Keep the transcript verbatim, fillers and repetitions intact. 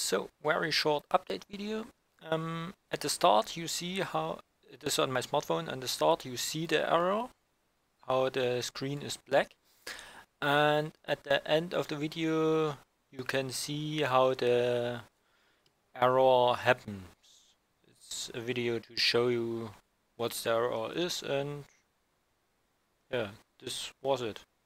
So, very short update video. Um, at the start you see how it is on my smartphone. At the start you see the error, how the screen is black, and at the end of the video you can see how the error happens. It's a video to show you what the error is, and yeah, this was it.